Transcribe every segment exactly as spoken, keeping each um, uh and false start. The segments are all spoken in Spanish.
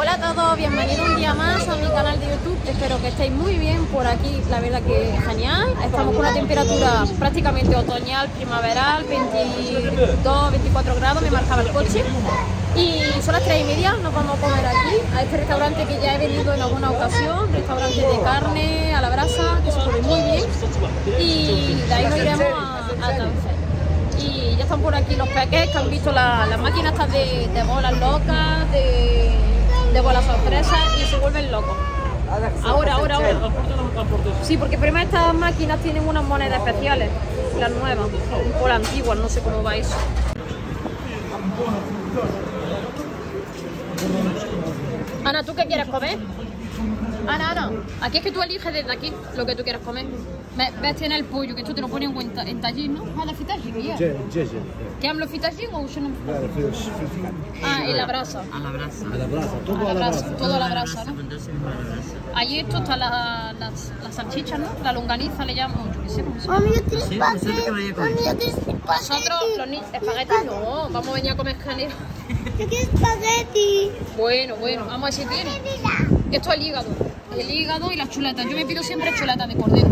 Hola a todos, bienvenidos un día más a mi canal de YouTube. Espero que estéis muy bien por aquí, la verdad que genial. Estamos con una temperatura prácticamente otoñal, primaveral, veintidós, veinticuatro grados, me marcaba el coche. Y son las tres y media, nos vamos a comer aquí, a este restaurante que ya he venido en alguna ocasión, restaurante de carne a la brasa, que se come muy bien. Y de ahí nos iremos a, a Tánger. Y ya están por aquí los peques que han visto la, las máquinas estas de, de bolas locas, de, de bolas sorpresas y se vuelven locos. Ahora, ahora, ahora. Sí, porque primero estas máquinas tienen unas monedas especiales, las nuevas, o las antiguas, no sé cómo va eso. Ana, ¿tú qué quieres comer? Ana, Ana, aquí es que tú eliges desde aquí lo que tú quieres comer. ¿Ves? Tiene el pollo, que esto te lo ponen en, en tajín, ¿no? Ah, la fitajín, ya. ¿Qué hablo fitajín o yo no? Ah, en la brasa. A la brasa. A la brasa, todo a la brasa. Todo a la brasa, brasa, ¿no? Allí esto está la, las, las salchichas, ¿no? La longaniza le llaman, yo qué sé cómo se llama. Mami, yo quiero espagueti. Nosotros, los niños, espagueti no, vamos a venir a comer canela. Yo quiero espagueti. Bueno, bueno, vamos a ver si tiene. Esto es el hígado, el hígado y las chuletas. Yo me pido siempre chuletas de cordero.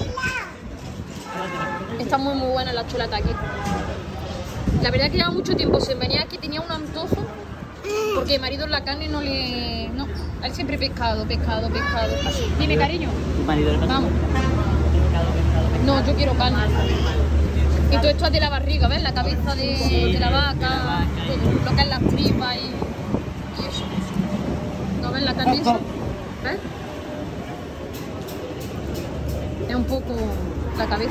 Están muy muy buenas las chuletas aquí. La verdad que lleva mucho tiempo sin venir aquí, tenía un antojo. Porque mi marido en la carne no le... No, a él siempre pescado, pescado, pescado. Dime, cariño. Vamos. No, yo quiero carne. Y todo esto es de la barriga, ¿ves? La cabeza de, de la vaca, todo lo que es las tripas y, y eso. ¿No ves la carne esa? ¿Ves? Es un poco la cabeza.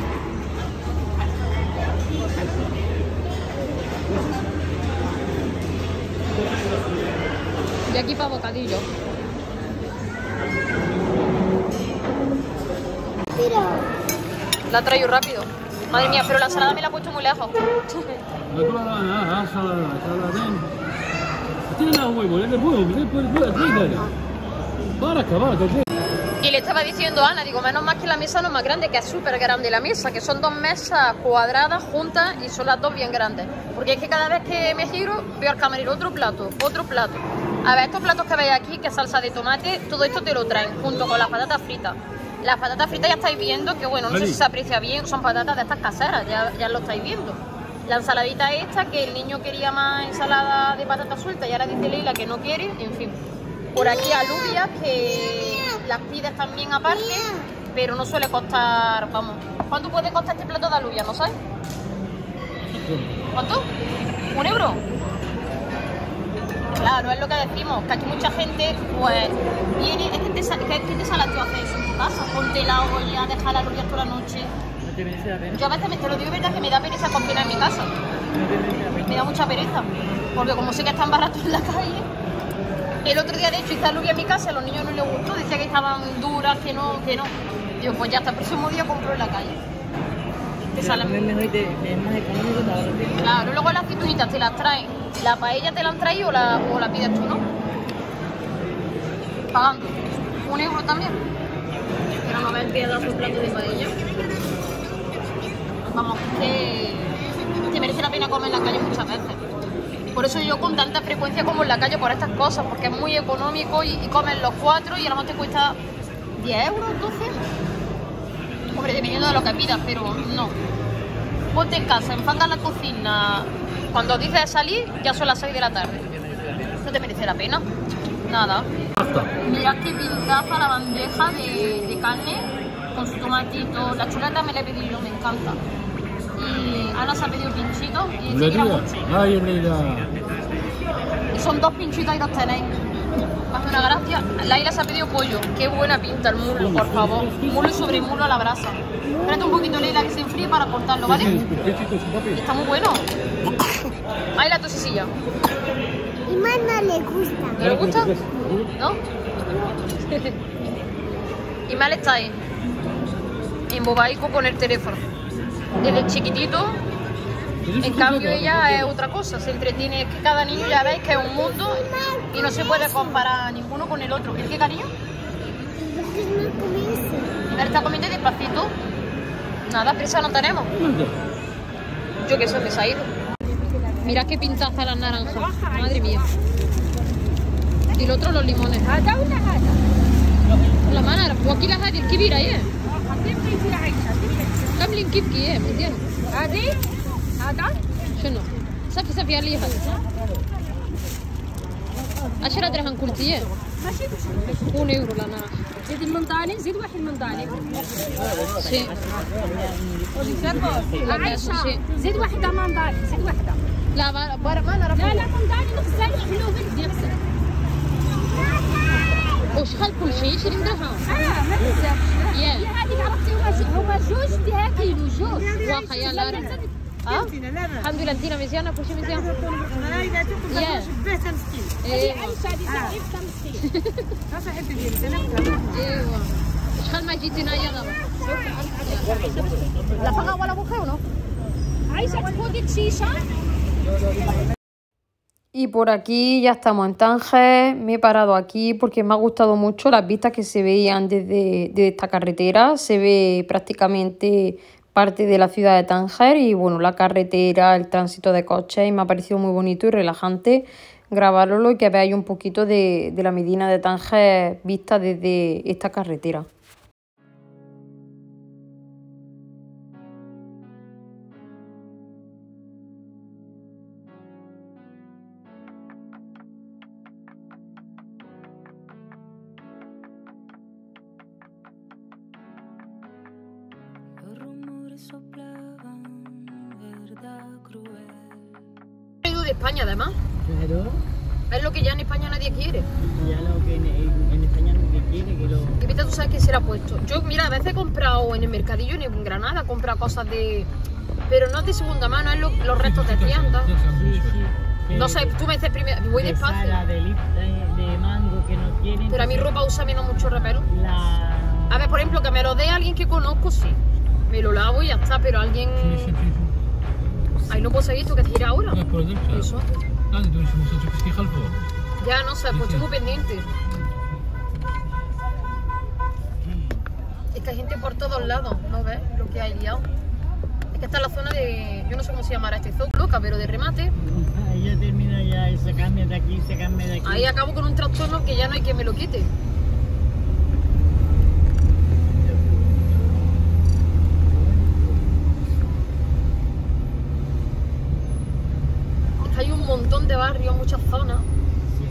Y aquí para bocadillo. Mira. La traigo rápido. Madre mía, pero la salada me la he puesto muy lejos. Y le estaba diciendo a Ana, digo, menos mal que la mesa no es más grande, que es súper grande la mesa, que son dos mesas cuadradas juntas y son las dos bien grandes. Porque es que cada vez que me giro veo al camarero otro plato, otro plato. A ver, estos platos que veis aquí, que es salsa de tomate, todo esto te lo traen junto con las patatas fritas. Las patatas fritas ya estáis viendo que, bueno, no sé si se aprecia bien, son patatas de estas caseras, ya, ya lo estáis viendo. La ensaladita esta, que el niño quería más ensalada de patatas sueltas y ahora dice Leila que no quiere, en fin. Por aquí alubias, que las pides también aparte, pero no suele costar, vamos. ¿Cuánto puede costar este plato de alubias, no sabes? ¿Cuánto? ¿Un euro? Claro, es lo que decimos, que aquí mucha gente, pues, viene, es que te, que, que te sale tú hacer eso en tu casa, ponte la olla, dejar la alubia toda la noche. ¿No te merece la pena? Yo a veces me te lo digo, verdad, que me da pereza cocinar en mi casa. ¿No te merece la pena? Me da mucha pereza, porque como sé que están baratos en la calle. El otro día, de hecho, hice alubia en mi casa, a los niños no les gustó, decía que estaban duras, que no, que no. Digo, pues ya hasta el próximo día compro en la calle. Te salen mejor y te, es más económico, te ahorras tiempo. Claro, luego las aceitunitas te las traen. La paella te la han traído o la, o la pides tú, ¿no? Pagando. Un euro también. Pero no me pidas un plato de paella. Vamos, que te merece la pena comer en la calle muchas veces. Por eso yo con tanta frecuencia como en la calle por estas cosas, porque es muy económico y, y comen los cuatro y a lo mejor te cuesta diez euros, doce. Hombre, dependiendo de lo que pidas, pero no. Ponte en casa, enfanga la cocina. Cuando dices salir, ya son las seis de la tarde. No te merece la pena. Nada. Mirad qué pintaza la bandeja de, de carne con su tomatito. La chuleta me la he pedido yo, me encanta. Y Ana se ha pedido pinchitos y dice que era mucho. Ay, Leila. Y son dos pinchitos y los tenéis. Me hace una gracia. Laila se ha pedido pollo. Qué buena pinta el muslo, por favor. Muslo sobre muslo a la brasa. Espérate un poquito, Leila, que se enfríe para cortarlo, ¿vale? Está muy bueno. Ahí la tosecilla. Y más no le gusta. ¿No le gusta? ¿No? Y mal está ahí. Embobaico con el teléfono. Desde chiquitito. En cambio ella es otra cosa, se entretiene, es que cada niño ya veis que es un mundo y no se puede comparar ninguno con el otro. ¿El qué, cariño? Él está comiendo despacito. Nada, prisa no tenemos. Yo que sé, me se ha ido. Mirad qué pintaza las naranjas, madre mía. Y el otro los limones. هذا ولا هذا؟ والله ما نعرف وكيلة هذه الكبيرة ايه خفيف في عيشة كاملين كيف كيف مزيان هذه هذا شنو صافي صافي علي هذا عشرة درهم قلتي ايه ماشي بشوف un euro la naranja زيد المنضاني زيد واحد المنضاني sí عايشة زيد واحدة منضاني زيد واحدة لا ما ما نعرف لا لا منضاني غزال حلو بنت يغسل وشحال كل شيء عشرين درهم اه ما بزاف ياه هي هذيك عرفتي هما هما جوج فيها كيلو جوج واخا يا لا اه الحمد لله انتينا مزيانه كل شيء مزيان ياه ايوا عايشة هذه صاحب مسكين صاحبتي ديالي انا ايوا شحال ما جيتي هنايا دابا لا بغا ولا بخير نو عايشة تفوتي شيشة. Y por aquí ya estamos en Tánger, me he parado aquí porque me ha gustado mucho las vistas que se veían desde, desde esta carretera, se ve prácticamente parte de la ciudad de Tánger y bueno, la carretera, el tránsito de coches y me ha parecido muy bonito y relajante grabarlo y que veáis un poquito de, de la Medina de Tánger vista desde esta carretera. De España además. Claro. Es lo que ya en España nadie quiere. Ya lo que en, en, en España nadie quiere, que lo... ¿Qué pita tú sabes que se le ha puesto? Yo, mira, a veces he comprado en el mercadillo, en Granada, he comprado cosas de... Pero no de segunda mano, es lo, los restos de tiendas. Sí, sí. No sé, tú me dices primero, voy de despacio. Sara, de, lip, de, de mango que no quieren. Pero a mi ropa usa menos mucho repelo. La... A ver, por ejemplo, que me lo dé alguien que conozco, sí. Me lo lavo y ya está, pero alguien... Ay, no puedo seguir, ¿tú qué te irás ahora? Eso. Ya, no sé, pues estoy muy pendiente. Es que hay gente por todos lados, ¿no ves? Lo que hay liado. Es que está en la zona de... Yo no sé cómo se llamará este zoo, loca, pero de remate. Ahí ya termina ya y se cambia de aquí, se cambia de aquí. Ahí acabo con un trastorno que ya no hay quien me lo quite. Hay un montón de barrios, muchas zonas. Sí.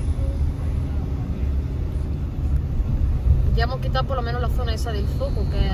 Ya hemos quitado por lo menos la zona esa del Zoco, que...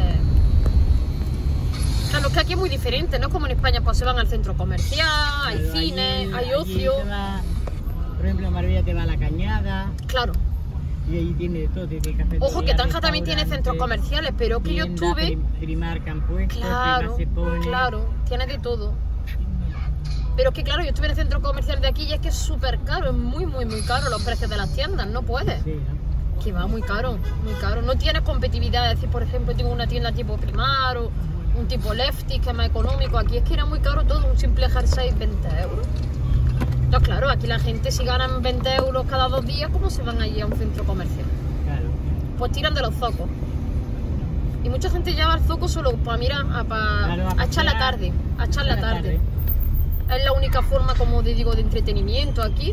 Claro, es que aquí es muy diferente, no es como en España, pues se van al centro comercial, hay Pero cine, allí- hay allí ocio. te va- por ejemplo, en Marbella te va a la Cañada Claro. y ahí tiene de todo, desde cafetería, Ojo, que Tanja también tiene centros restaurante, comerciales, pero que yo tienda, estuve... prim- Primark han puesto, Claro, Prima se pone. claro, tiene de todo. Pero es que claro, yo estuve en el centro comercial de aquí y es que es súper caro, es muy, muy, muy caro los precios de las tiendas, no puedes. Sí, ¿no? Que va muy caro, muy caro. No tienes competitividad, es decir, por ejemplo, tengo una tienda tipo Primar o un tipo Lefty que es más económico. Aquí es que era muy caro todo, un simple jersey veinte euros. No, claro, aquí la gente si ganan veinte euros cada dos días, ¿cómo se van allí a un centro comercial? Claro. Pues tiran de los zocos. Y mucha gente lleva al zoco solo para mirar, a, pa- Claro, a a echar la pasear, tarde, a echar la a la tarde. tarde. Es la única forma, como te digo, de entretenimiento aquí.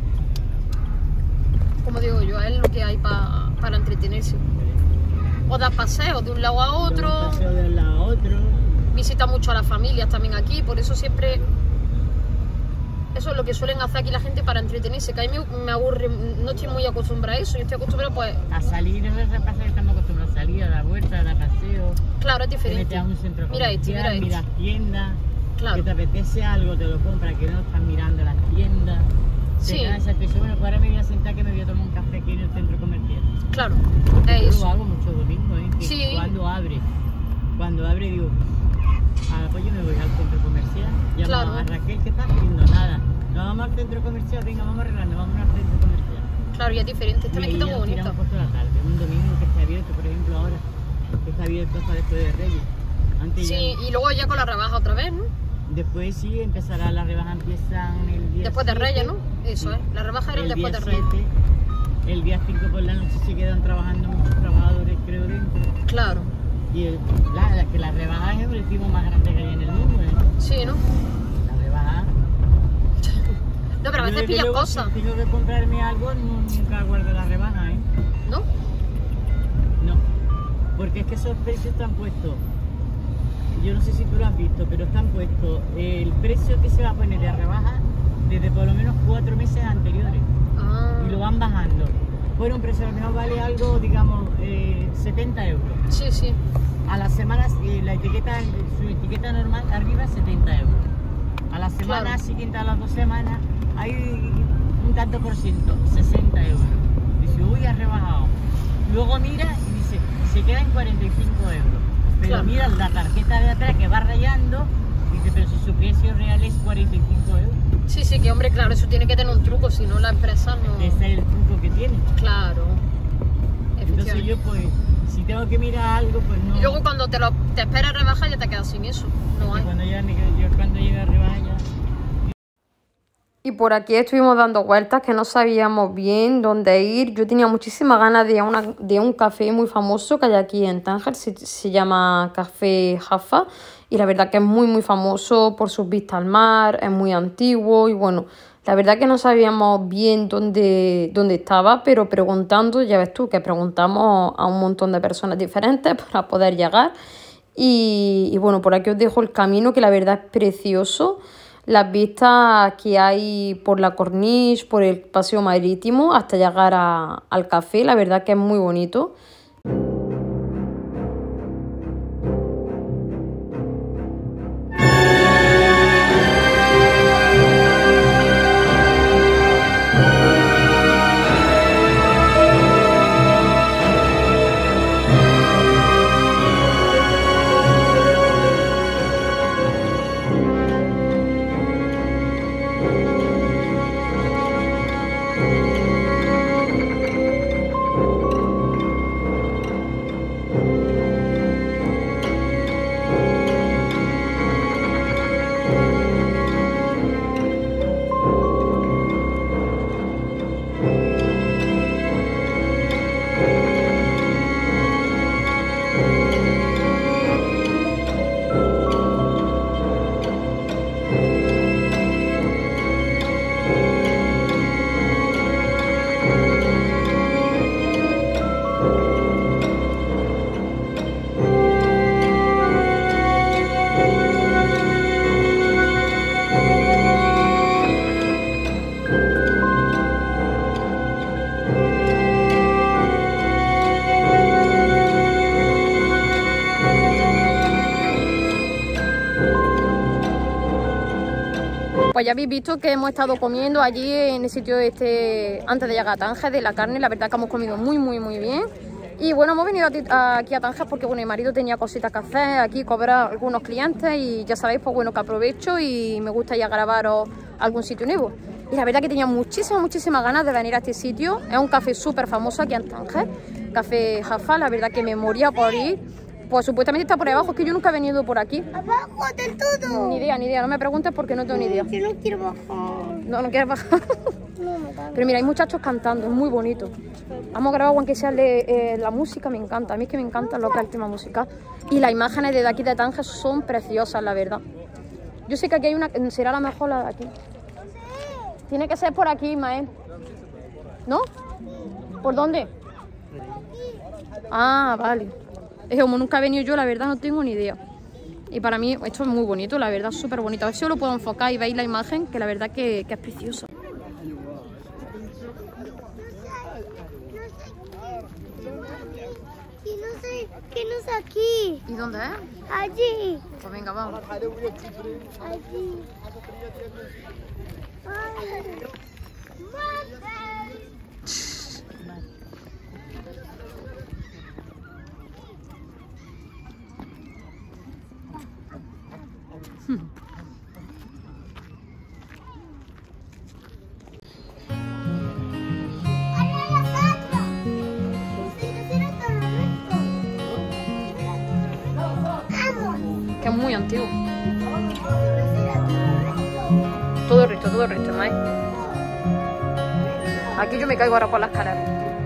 Como digo yo, es lo que hay pa- para entretenerse. O dar paseos de un lado a otro. Un paseo de un lado a otro. Visita mucho a las familias también aquí, por eso siempre... Eso es lo que suelen hacer aquí la gente para entretenerse, que a mí me, me aburre, no estoy muy acostumbrada a eso, yo estoy acostumbrada pues... A salir, no se pasa que estamos acostumbrados a salir, a dar vueltas, a dar paseo. Claro, es Te metes diferente. a un centro Mira este, comercial, mira este. miras tiendas. Claro. Que te apetece algo, te lo compras, que no estás mirando las tiendas. Sí. Te cansas, te dices, bueno, pues ahora me voy a sentar que me voy a tomar un café aquí en el centro comercial. Claro, Yo es lo eso. hago mucho domingo, ¿eh? Que Sí. Cuando abre, cuando abre digo, ah, pues yo me voy al centro comercial. Llamo Claro. a Raquel que está haciendo nada. Nos vamos al centro comercial, venga, vamos arreglando, vamos al centro comercial. Claro, ya es diferente, esta Y ahí mezquita muy nos bonita. tiramos por toda la tarde, un domingo que está abierto, por ejemplo ahora, que está abierto hasta después de Reyes. Antes Sí, ya, y luego ya con la rebaja otra vez, ¿no? después sí empezará, las rebajas empiezan el día Después de siete, Reyes, ¿no? Eso es, la rebaja era el después día de Reyes. siete, el día cinco por la noche se quedan trabajando muchos trabajadores, creo, dentro. Claro, Y el, la, la- que la rebaja es el objetivo más grande que hay en el mundo, ¿eh? sí, ¿no? La rebaja, No, pero a veces Yo, pillas luego, cosas. Si tengo que comprarme algo, nunca guardo la rebaja, ¿eh? ¿No? No. Porque es que esos precios están puestos. Yo no sé si tú lo has visto, pero están puestos el precio que se va a poner de rebaja desde por lo menos cuatro meses anteriores. Ah. Y lo van bajando. Por un precio a lo mejor vale algo, digamos, eh, setenta euros. Sí, sí. A las semanas, eh, la etiqueta, su etiqueta normal arriba setenta euros. A la semana Claro. siguiente, a las dos semanas, hay un tanto por ciento, sesenta euros. Dice, uy, ha rebajado. Luego mira y dice, se queda en cuarenta y cinco euros. Pero Claro. mira la tarjeta de atrás que va rayando, dice, pero si su precio real es cuarenta y cinco euros. Sí, sí, que hombre, claro, eso tiene que tener un truco, si no la empresa no... Ese es el truco que tiene. Claro. Entonces yo, pues, si tengo que mirar algo, pues no. Y luego cuando te lo te esperas rebajar ya te quedas sin eso. No hay. Cuando ya, yo cuando llegue a rebaja ya. Y por aquí estuvimos dando vueltas que no sabíamos bien dónde ir. Yo tenía muchísimas ganas de, una, de un café muy famoso que hay aquí en Tánger, se, se llama Café Jaffa. Y la verdad que es muy muy famoso por sus vistas al mar, es muy antiguo y bueno, la verdad que no sabíamos bien dónde, dónde estaba, pero preguntando, ya ves tú, que preguntamos a un montón de personas diferentes para poder llegar. Y, y bueno, por aquí os dejo el camino, que la verdad es precioso. Las vistas que hay por la corniche, por el paseo marítimo, hasta llegar a, al café, la verdad que es muy bonito. Pues ya habéis visto que hemos estado comiendo allí en el sitio este antes de llegar a Tánger de la carne. La verdad que hemos comido muy muy muy bien. Y bueno, hemos venido a, a, aquí a Tánger porque bueno, mi marido tenía cositas que hacer aquí, cobrar algunos clientes y ya sabéis, pues bueno, que aprovecho y me gusta ir a grabaros algún sitio nuevo. Y la verdad que tenía muchísimas, muchísimas ganas de venir a este sitio. Es un café súper famoso aquí en Tánger, Café Jaffa. La verdad que me moría por ir. Pues supuestamente está por ahí abajo, es que yo nunca he venido por aquí. Abajo del todo. Ni idea, ni idea, no me preguntes porque no tengo ni idea. Yo no quiero bajar. No, no quieres bajar. No, me da. Pero mira, hay muchachos cantando, es muy bonito. Hemos grabado aunque sea de, eh, la música, me encanta. A mí es que me encanta lo que es el tema musical. Y las imágenes de aquí de Tánger son preciosas, la verdad. Yo sé que aquí hay una, será la mejor la de aquí. Tiene que ser por aquí, Mael. ¿No? ¿Por dónde? Ah, vale. Es que como nunca he venido yo, la verdad no tengo ni idea. Y para mí esto es muy bonito, la verdad, súper bonito. A ver si os lo puedo enfocar y veis la imagen, que la verdad que, que es preciosa. Y no sé, que no es aquí. ¿Y dónde es? Allí. Pues venga, vamos. Allí. Ay. Mate. Que es muy antiguo. Todo el resto, todo el resto, Mai. Aquí yo me caigo ahora por la escalera.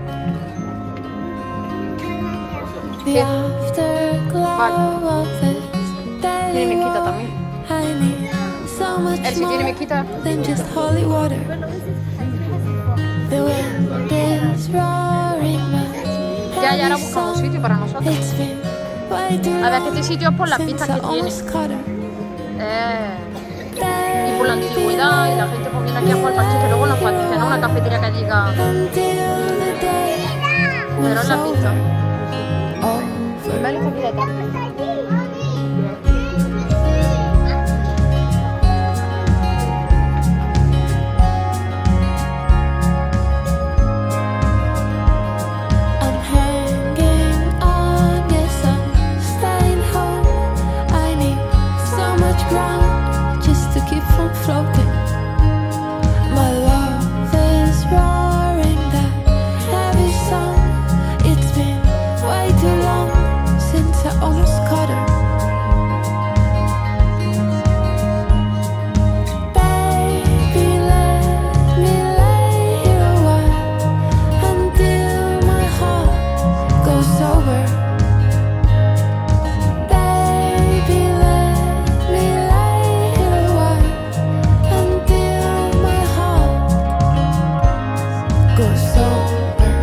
The afterglow Vale. of this Tiene daily mezquita walk. también. I need someone El si tiene mezquita. than just holy water. The wind is roaring, but Ya, ya ahora buscamos un sitio para nosotros. it's been way too A ver, que long este sitio es por las since pistas I que tiene. almost caught her. Eh, y por la antigüedad y la gente pues viene aquí a jugar parche que luego nos falta, que no una cafetería que diga, Until the day pero en la pista. over. Vale, está aquí detrás. I'm hanging on, yes, I'm staying home. I need so much ground just to keep from floating. My love is roaring that heavy song. It's been way too long since I almost caught her. Baby, let me lay here a while until my heart goes sober. Baby, let me lay here a while until my heart goes sober.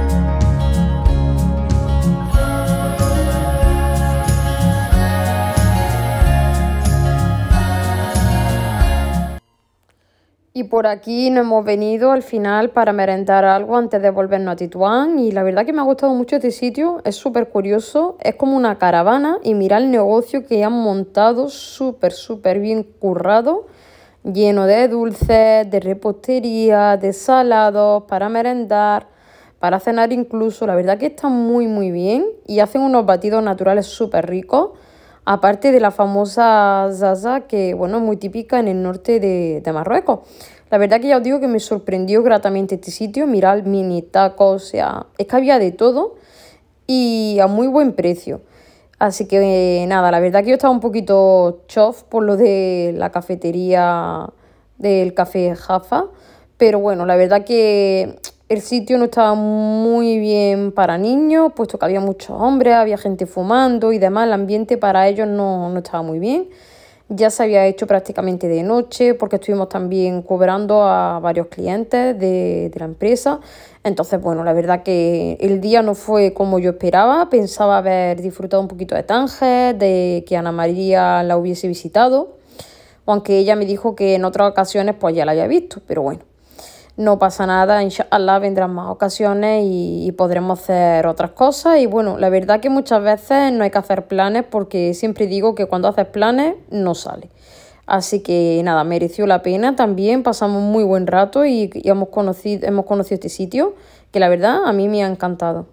Y por aquí nos hemos venido al final para merendar algo antes de volvernos a Tetuán. Y la verdad que me ha gustado mucho este sitio, es súper curioso, es como una caravana y mira el negocio que han montado, súper, súper bien currado, lleno de dulces, de repostería, de salados, para merendar, para cenar incluso. La verdad que está muy, muy bien y hacen unos batidos naturales súper ricos. Aparte de la famosa zaza, que bueno, es muy típica en el norte de, de Marruecos. La verdad que ya os digo que me sorprendió gratamente este sitio. Mirad, mini tacos, o sea, es que había de todo y a muy buen precio. Así que nada, la verdad que yo estaba un poquito chof por lo de la cafetería del café Jaffa. Pero bueno, la verdad que el sitio no estaba muy bien para niños, puesto que había muchos hombres, había gente fumando y demás. El ambiente para ellos no, no estaba muy bien. Ya se había hecho prácticamente de noche, porque estuvimos también cobrando a varios clientes de, de la empresa. Entonces, bueno, la verdad que el día no fue como yo esperaba. Pensaba haber disfrutado un poquito de Tánger, de que Ana María la hubiese visitado, aunque ella me dijo que en otras ocasiones pues ya la había visto, pero bueno. No pasa nada, inshallah vendrán más ocasiones y, y podremos hacer otras cosas. Y bueno, la verdad que muchas veces no hay que hacer planes, porque siempre digo que cuando haces planes no sale. Así que nada, mereció la pena también, pasamos muy buen rato y, y hemos conocido, hemos conocido este sitio, que la verdad a mí me ha encantado.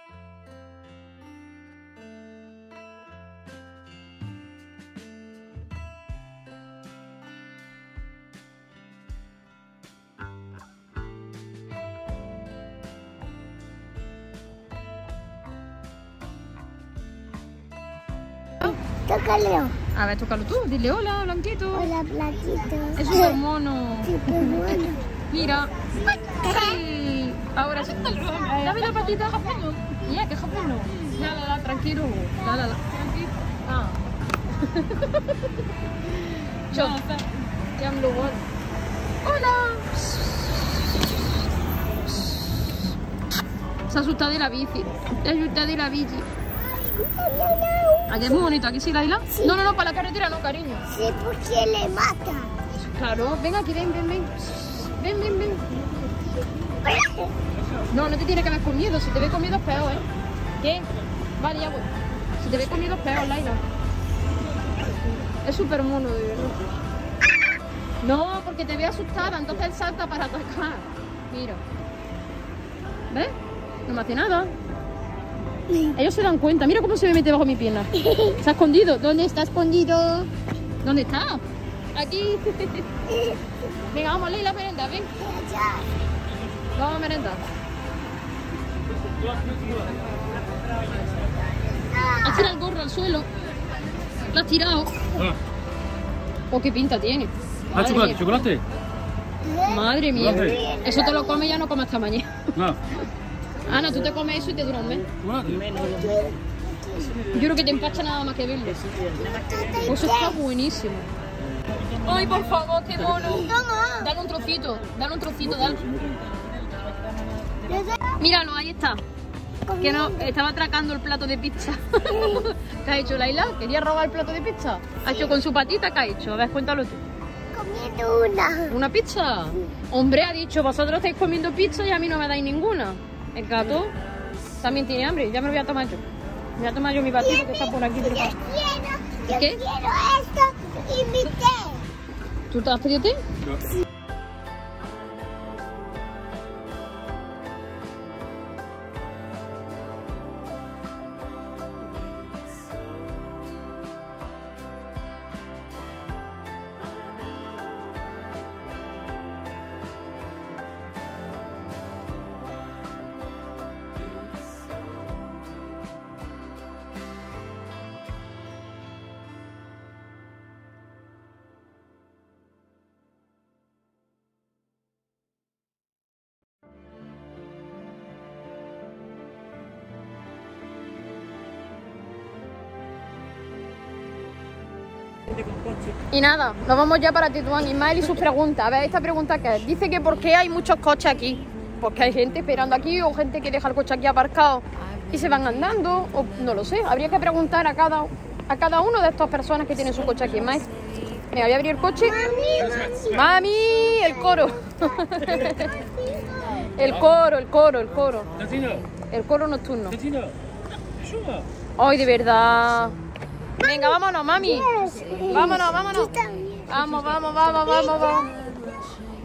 Tócalo. A ver, tócalo tú, dile hola, Blanquito. Hola, Blanquito. Es súper mono. Súper bueno. Mira. Ay, ahora sí. Dame la patita. Ya, que japonés. La, la, la, tranquilo. La, la, la. Tranquilo. Ah. Yo. Ya me lo voy. Hola. Se asusta de la bici. Se asusta de la bici. Aquí es muy bonito, aquí sí, Laila. Sí. No, no, no, para la carretera no, cariño. Sí, porque le mata. Claro, ven aquí, ven, ven, ven. Ven, ven, ven. No, no te tiene que ver con miedo. Si te ve con miedo es peor, ¿eh? ¿Qué? Vale, ya voy. Si te ve con miedo es peor, Laila. Es súper mono, de verdad. No, porque te ve asustada, entonces él salta para atacar. Mira. ¿Ves? No me hace nada. Ellos se dan cuenta. Mira cómo se me mete bajo mi pierna. Se ha escondido. ¿Dónde está escondido? ¿Dónde está? Aquí. Venga, vamos a leer la merenda, ven. Vamos a merendar. Has tirado el gorro al suelo. Lo has tirado. Ah. Oh, qué pinta tiene. Ah, Madre chocolate, mía. chocolate. Madre mía. Chocolate. Eso te lo comes y ya no comes hasta mañana. No. Ana, tú te comes eso y te dura un mes. Chocolate. Yo creo que te empacha nada más que verlo. Pues eso está buenísimo. Ay, por favor, qué mono. Toma. Dale un trocito, dale un trocito, dale. Míralo, ahí está. Que no, estaba atracando el plato de pizza. ¿Qué ha hecho Laila? ¿Quería robar el plato de pizza? ¿Ha hecho con su patita? ¿Qué ha hecho? A ver, cuéntalo tú. Comiendo una. ¿Una pizza? Hombre, ha dicho, vosotros estáis comiendo pizza y a mí no me dais ninguna. El gato también tiene hambre, ya me lo voy a tomar yo. Me voy a tomar yo mi patito que está por aquí. Yo quiero, yo ¿Qué? quiero esto y mi té. ¿Tú te has pedido té? Y nada, nos vamos ya para Tetuán. Ismael y sus preguntas. A ver, esta pregunta que es. Dice que por qué hay muchos coches aquí. Porque hay gente esperando aquí o gente que deja el coche aquí aparcado y se van andando. O no lo sé. Habría que preguntar a cada, a cada uno de estas personas que tienen su coche aquí. Ismael, venga, voy a abrir el coche. Mami, ¡Mami! El coro. El coro, el coro, el coro. El coro nocturno. Ay, de verdad. Venga, vámonos, mami. Vámonos, vámonos. Vamos, vamos, vamos, vamos, vamos.